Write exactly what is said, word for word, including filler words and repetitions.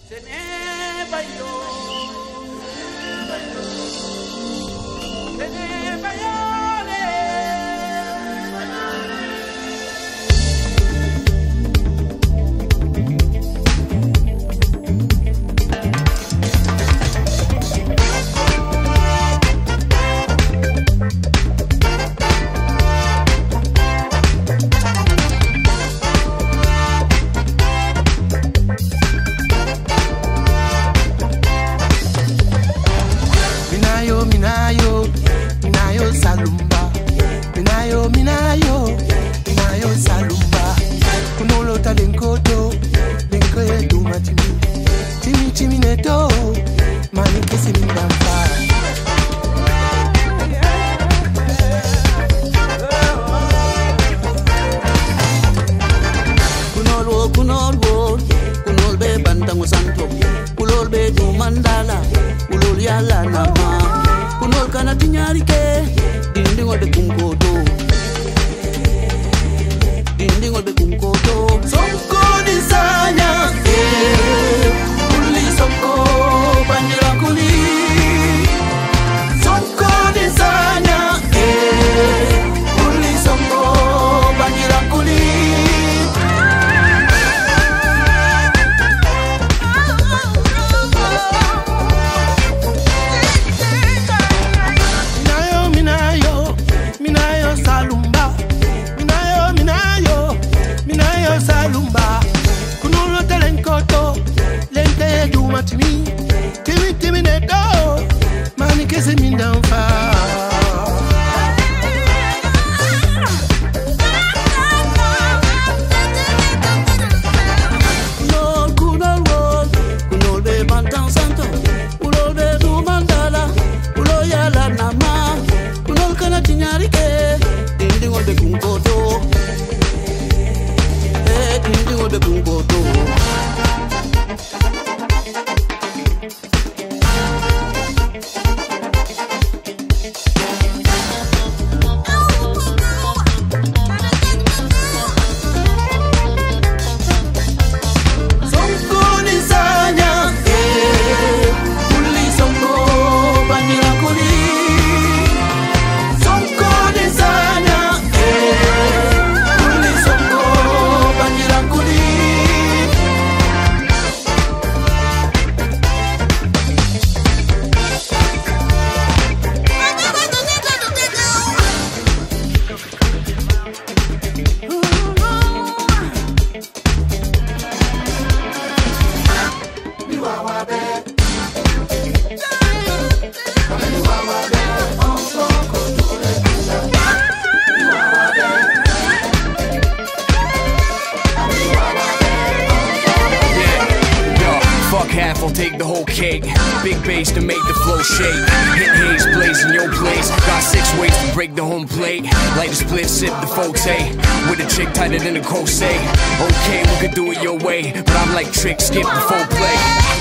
Half, I'll take the whole cake. Big bass to make the flow shake. Hit haze, blazing your place. Got six ways to break the home plate. Light a split, sip the forte. With a chick tighter than a Kose. Okay, we could do it your way, but I'm like Trick, skip the full play.